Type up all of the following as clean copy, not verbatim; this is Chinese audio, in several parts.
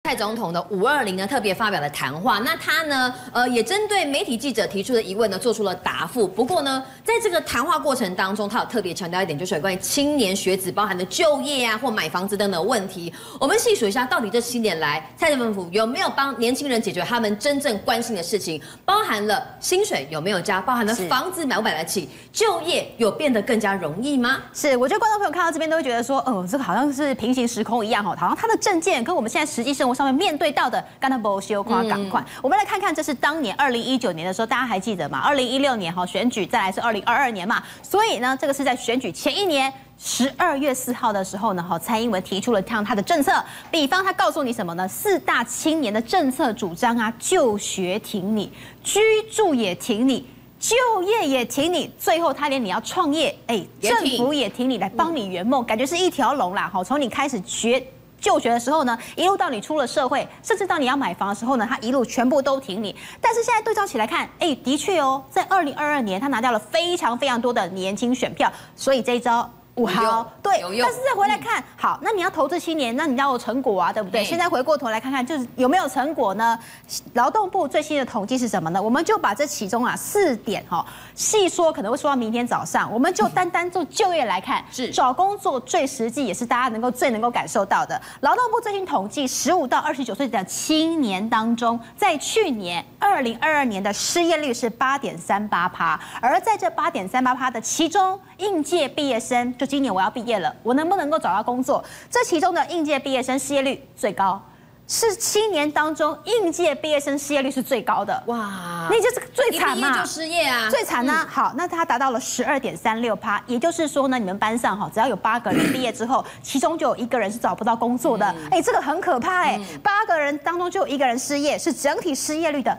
蔡总统的520呢特别发表了谈话，那他呢也针对媒体记者提出的疑问呢做出了答复。不过呢，在这个谈话过程当中，他有特别强调一点，就是有关于青年学子包含的就业啊或买房子等等的问题。我们细数一下，到底这7年来蔡政府有没有帮年轻人解决他们真正关心的事情，包含了薪水有没有加，包含了房子买不买得起，就业有变得更加容易吗？ 是，我觉得观众朋友看到这边都会觉得说，这个好像是平行时空一样，好像他的政见跟我们现在实际生活上面面对到的，干他不修夸赶快。我们来看看，这是当年2019年的时候，大家还记得吗？2016年选举，再来是2022年嘛，所以呢，这个是在选举前一年。12月4号的时候呢，蔡英文提出了他的政策，比方他告诉你什么呢？4大青年的政策主张啊，就学挺你，居住也挺你。就业也挺你，最后他连你要创业，政府也挺你，来帮你圆梦，感觉是一条龙啦。从你开始就学的时候呢，一路到你出了社会，甚至到你要买房的时候呢，他一路全部都挺你。但是现在对照起来看，的确在2022年他拿掉了非常非常多的年轻选票，所以这一招。好，对，但是再回来看，好，那你要投资7年，那你要有成果啊，对不对？现在回过头来看看，就是有没有成果呢？劳动部最新的统计是什么呢？我们就把这其中4点细说，可能会说到明天早上，我们就单做就业来看，是找工作最实际，也是大家最能够感受到的。劳动部最新统计，15到29岁的青年当中，在去年2022年的失业率是8.38%，而在这8.38%的其中，应届毕业生就今年我要毕业了，我能不能够找到工作？这其中的应届毕业生失业率最高，是7年当中应届毕业生失业率是最高的。哇，那就是最惨嘛， 一毕业就失业啊， 最惨呢。好，那它达到了12.36%，也就是说呢，你们班上只要有8个人毕业之后，其中就有1个人是找不到工作的。这个很可怕8个人当中就有1个人失业，是整体失业率的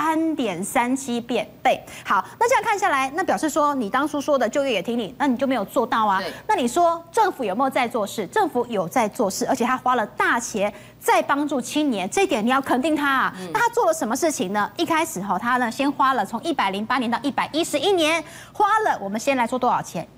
3.37倍。好，那这样看下来，那表示说你当初说的就业也挺你，那你就没有做到啊。那你说政府有没有在做事？政府有在做事，而且他花了大钱在帮助青年，这一点你要肯定他啊。那他做了什么事情呢？一开始他呢先花了从108年到111年，花了我们先来说多少钱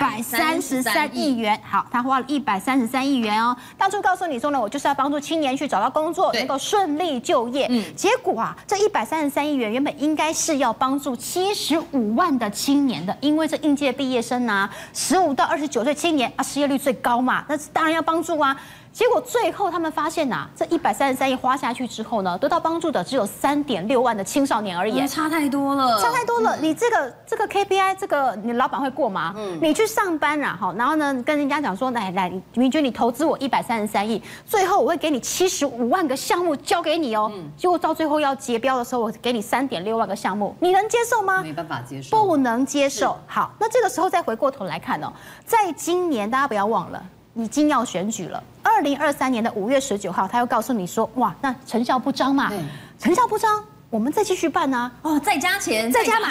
？133亿元。好，他花了133亿元哦。当初告诉你说呢，我就是要帮助青年去找到工作，能够顺利就业。结果啊，这133亿元原本应该是要帮助75万的青年的，因为这应届毕业生啊，15到29岁青年啊，失业率最高嘛，那当然要帮助啊。结果最后他们发现这133亿花下去之后呢，得到帮助的只有3.6万的青少年而已， 差太多了， 差太多了。你这个 KPI， 你老板会过吗？你去上班然后呢跟人家讲说，来，明君你投资我133亿，最后我会给你75万个项目交给你哦。结果到最后要结标的时候，我给你3.6万个项目，你能接受吗？ 没办法接受， 不能接受。好，那这个时候再回过头来看在今年大家不要忘了。已经要选举了，2023年的5月19号，他又告诉你说，哇，那成效不彰嘛，成效不彰，我们再继续办啊， 再加钱， 再加码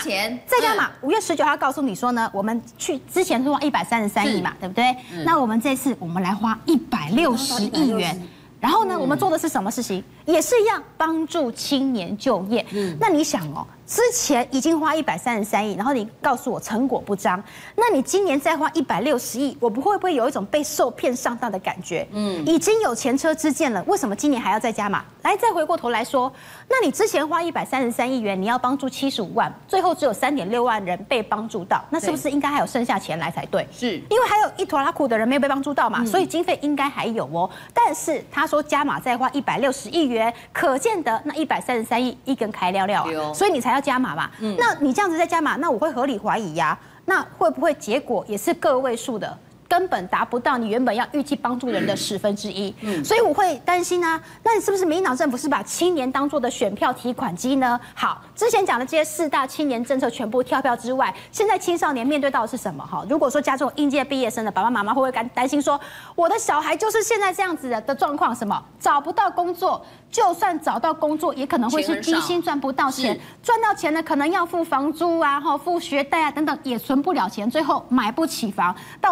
5月19号告诉你说呢，我们去之前是花133亿嘛，对不对？那我们这次我们来花160亿元。然后呢，我们做的是什么事情？也是一样，帮助青年就业。那你想之前已经花133亿，然后你告诉我成果不彰，那你今年再花160亿，我会不会有一种被受骗上当的感觉？已经有前车之鉴了，为什么今年还要再加码？来，再回过头来说，那你之前花133亿元，你要帮助75万，最后只有3.6万人被帮助到，那是不是应该还有剩下钱来才对？是，因为还有一坨拉苦的人没有被帮助到嘛，所以经费应该还有哦。但是他说加码再花160亿元，可见得那133亿一根开料料啊，所以你才要加码嘛。那你这样子再加码，那我会合理怀疑呀，那会不会结果也是个位数的？根本达不到你原本要预计帮助人的1/10，所以我会担心啊。那你是不是民进党政府是把青年当作的选票提款机呢？好，之前讲的这些4大青年政策全部跳票之外，现在青少年面对到的是什么？如果说家中应届毕业生的爸爸妈妈会不会担心说，我的小孩就是现在这样子的状况，什么找不到工作，就算找到工作，也可能会是低薪赚不到钱，赚到钱呢可能要付房租啊、付学贷啊等等，也存不了钱，最后买不起房，到最后根本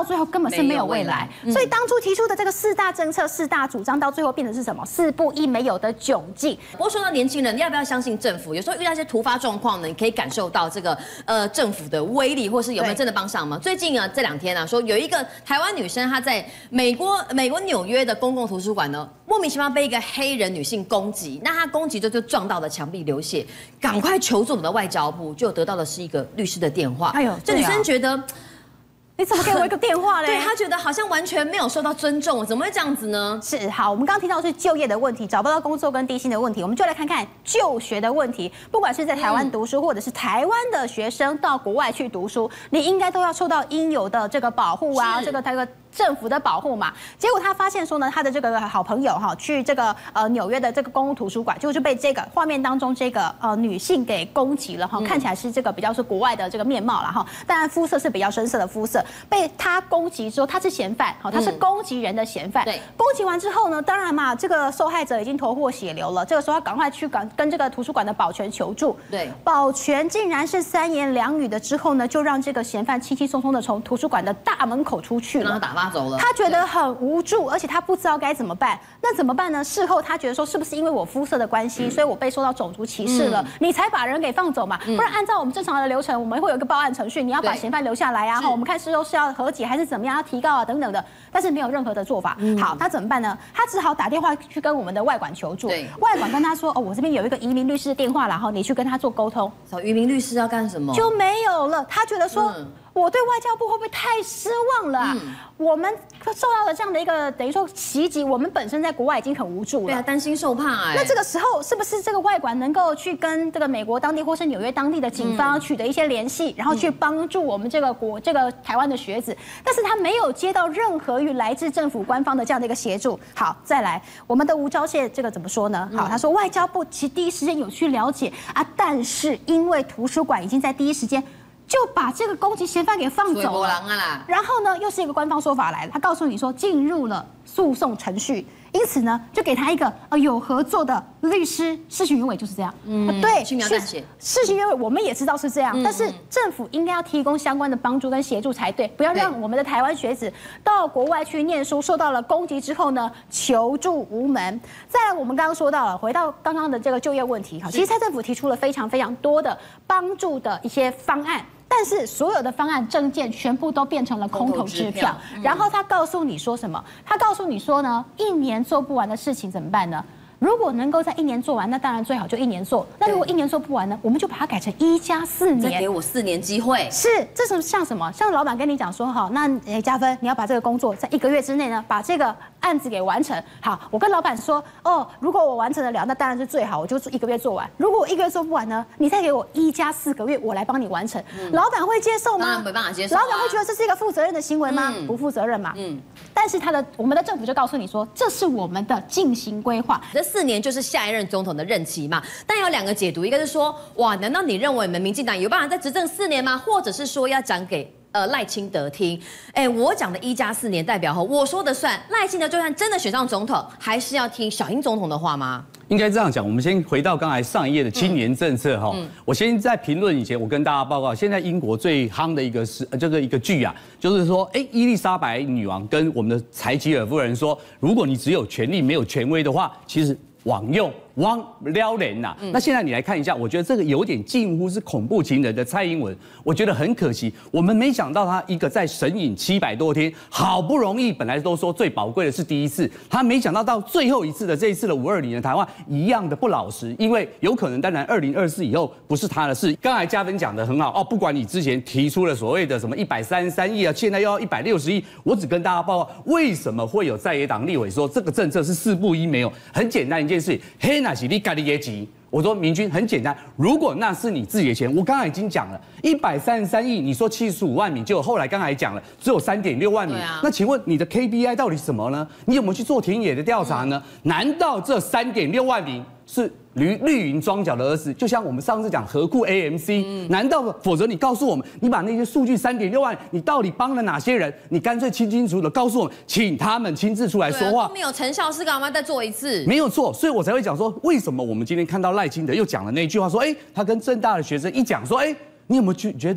本是没有未来。所以当初提出的这个4大政策、4大主张，到最后变成是什么？4不1没有的窘境。 不过说到年轻人，要不要相信政府？有时候遇到一些突发状况呢，你可以感受到这个政府的威力，或是有没有真的帮上忙。最近啊，这2天啊，说有一个台湾女生，她在美国纽约的公共图书馆呢，莫名其妙被一个黑人女性攻击，那她攻击就撞到了墙壁流血，赶快求助我们的外交部，就得到的是一个律师的电话。哎呦，这女生觉得。 你怎么给我一个电话嘞？ 对，他觉得好像完全没有受到尊重，怎么会这样子呢？ 是好，我们刚刚提到的是就业的问题，找不到工作跟低薪的问题，我们就来看看就学的问题。不管是在台湾读书，或者是台湾的学生到国外去读书，你应该都要受到应有的这个保护啊，这个政府的保护嘛。结果他发现说呢，他的这个好朋友哈，去这个纽约的这个公共图书馆，就被这个画面当中这个女性给攻击了哈，看起来是这个比较是国外的这个面貌了哈，当然肤色是比较深色的肤色，被他攻击之后，他是嫌犯，好，他是攻击人的嫌犯。对，攻击完之后呢，当然嘛，这个受害者已经头破血流了，这个时候他赶快去跟这个图书馆的保全求助。对，保全竟然是3言2语的之后呢，就让这个嫌犯轻轻松松的从图书馆的大门口出去了， 让他打发走了。 他觉得很无助，而且他不知道该怎么办。那怎么办呢？事后他觉得说，是不是因为我肤色的关系，所以我被受到种族歧视了，你才把人给放走嘛？不然按照我们正常的流程，我们会有一个报案程序，你要把嫌犯留下来啊，我们看事后是要和解还是怎么样，要提告啊等等的。但是没有任何的做法。好，他怎么办呢？他只好打电话去跟我们的外管求助。外管跟他说，哦，我这边有一个移民律师的电话，然后你去跟他做沟通。 找移民律师要干什么？ 就没有了。他觉得说。我对外交部会不会太失望了啊？我们受到了这样的一个等于说袭击，我们本身在国外已经很无助了， 对啊，担心受怕哎。 那这个时候是不是这个外管能够去跟这个美国当地或是纽约当地的警方取得一些联系，然后去帮助我们这个台湾的学子？但是他没有接到任何与来自政府官方的这样的一个协助。好，再来我们的吴钊燮这个怎么说呢？好，他说外交部其实第一时间有去了解啊，但是因为图书馆已经在第一时间。就把这个攻击嫌犯给放走了，然后呢，又是一个官方说法来了，他告诉你说进入了诉讼程序，因此呢，就给他一个有合作的律师，事情原委就是这样。对，轻描淡写。事情原委我们也知道是这样，但是政府应该要提供相关的帮助跟协助才对，不要让我们的台湾学子到国外去念书，受到了攻击之后呢，求助无门。再来，我们刚刚说到了，回到刚刚的这个就业问题，哈，其实蔡政府提出了非常非常多的帮助的一些方案。但是所有的方案政见全部都变成了空头支票，然后他告诉你说什么？他告诉你说呢，1年做不完的事情怎么办呢？如果能够在1年做完，那当然最好就1年做。那如果1年做不完呢，我们就把它改成1+4年。 再给我4年机会。 是，这是像什么？像老板跟你讲说，好，那嘉芬，你要把这个工作在1个月之内呢，把这个案子给完成。好，我跟老板说，哦，如果我完成得了，那当然是最好，我就1个月做完。如果我1个月做不完呢，你再给我1+4个月，我来帮你完成。老板会接受吗？ 当然没办法接受。 老板会觉得这是一个负责任的行为吗？不负责任嘛。但是我们的政府就告诉你说，这是我们的进行规划。 这4年就是下一任总统的任期嘛。但有2个解读，一个是说，哇，难道你认为我们民进党有办法再执政4年吗？或者是说要讲给赖清德听？我讲的1+4年代表我说的算。赖清德就算真的选上总统，还是要听小英总统的话吗？ 应该这样讲，我们先回到刚才上一页的青年政策哈。我先在评论以前，我跟大家报告，现在英国最夯的一个是这个一个剧啊，就是说，伊丽莎白女王跟我们的柴吉尔夫人说，如果你只有权力没有权威的话，其实枉用。汪撩人呐！那现在你来看一下，我觉得这个有点近乎是恐怖情人的蔡英文，我觉得很可惜。我们没想到他一个在神隐700多天，好不容易本来都说最宝贵的是第一次，他没想到最后一次的这一次的520的台湾一样的不老实，因为有可能当然2024以后不是他的事。刚才嘉芬讲的很好哦，不管你之前提出了所谓的什么133亿啊，现在又要160亿，我只跟大家报告为什么会有在野党立委说这个政策是4不1没有，很简单一件事，那是你家己的钱。我说明君很简单，如果那是你自己的钱，我刚才已经讲了，133亿，你说75万名，结果后来刚才讲了，只有3.6万名。那请问你的 KPI 到底是什么呢？你有没有去做田野的调查呢？难道这3.6万名是绿营庄脚的儿子？就像我们上次讲河库 AMC，难道否则你告诉我们，你把那些数据3.6万，你到底帮了哪些人？你干脆清清楚楚的告诉我们，请他们亲自出来说话。 都没有成效，是干嘛再做一次？ 没有错，所以我才会讲说，为什么我们今天看到赖清德又讲了那句话，说，他跟政大的学生一讲说，你有没有觉得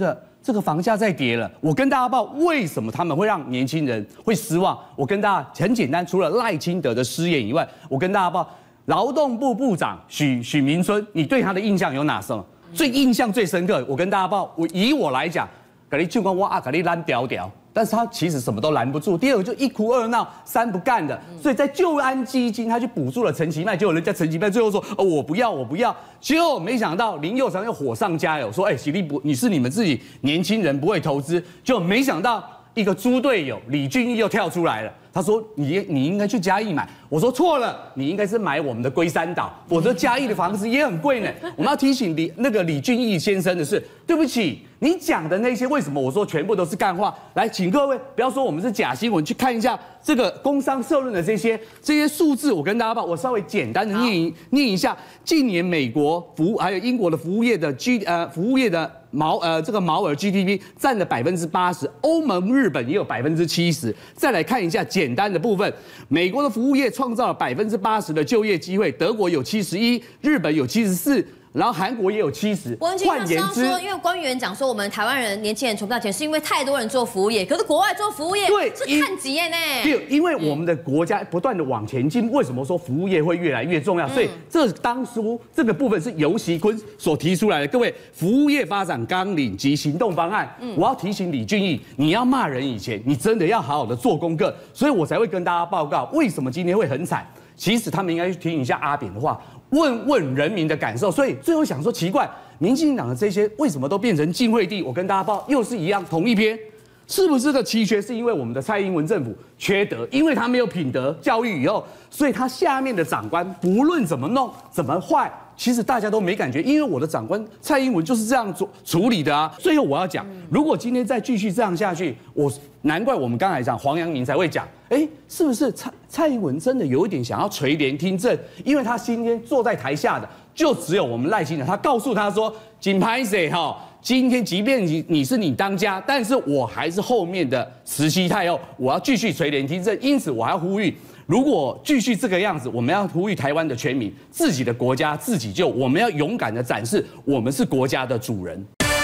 这个房价在跌了。我跟大家报为什么他们会让年轻人会失望。我跟大家很简单，除了赖清德的失言以外，我跟大家报劳动部部长许明春，你对他的印象有哪什么？印象最深刻，我跟大家报，以我来讲，给你就光我给你拦屌屌。但是他其实什么都拦不住。第二个就一哭二闹三不干的，所以在救安基金他去补助了陈其迈，结果人家陈其迈最后说我不要，结果没想到林右昌又火上加油说喜力不，你是你们自己年轻人不会投资，就没想到一个猪队友李俊毅又跳出来了。他说你应该去嘉义买，我说错了，你应该是买我们的龟山岛，否则嘉义的房子也很贵呢。我们要提醒李俊毅先生的是，对不起，你讲的那些为什么我说全部都是干话？来，请各位不要说我们是假新闻，去看一下这个工商社论的这些数字，我跟大家报，我稍微简单的念一下，近年美国还有英国的服务业的毛额 GDP 占了80%，欧盟、日本也有70%。再来看一下简单的部分，美国的服务业创造了80%的就业机会，德国有71%，日本有74%。然后韩国也有70%。 换言之，因为官员讲说我们台湾人年轻人存不到钱，是因为太多人做服务业，可是国外做服务业是看几眼呢？ 对，因为我们的国家不断的往前进，为什么说服务业会越来越重要？所以这当初这个部分是游锡堃所提出来的。各位，服务业发展纲领及行动方案，我要提醒李俊毅，你要骂人以前，你真的要好好的做功课，所以我才会跟大家报告为什么今天会很惨。其实他们应该去听一下阿扁的话。问问人民的感受，所以最后想说奇怪，民进党的这些为什么都变成晋惠帝？我跟大家报，又是一样同一篇，是不是这奇缺是因为我们的蔡英文政府缺德，因为他没有品德教育以后，所以他下面的长官不论怎么弄怎么坏，其实大家都没感觉，因为我的长官蔡英文就是这样处理的啊。最后我要讲，如果今天再继续这样下去，难怪我们刚才讲黄阳明才会讲，是不是蔡英文真的有一点想要垂帘听政？因为他今天坐在台下的就只有我们赖清德，他告诉他说，金拍谁哈，今天即便你是你当家，但是我还是后面的慈禧太后，我要继续垂帘听政，因此我要呼吁。如果继续这个样子，我们要呼吁台湾的全民，自己的国家自己救，我们要勇敢的展示我们是国家的主人。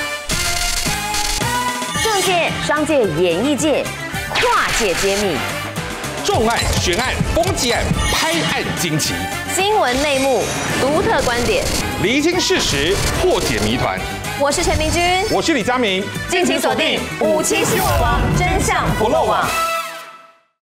政界、商界、演艺界，跨界揭秘， 重案、悬案、攻击案、拍案惊奇， 新闻内幕、独特观点， 厘清事实，破解谜团。 我是陈明君， 我是李佳明， 敬请锁定57新闻网，真相不漏网。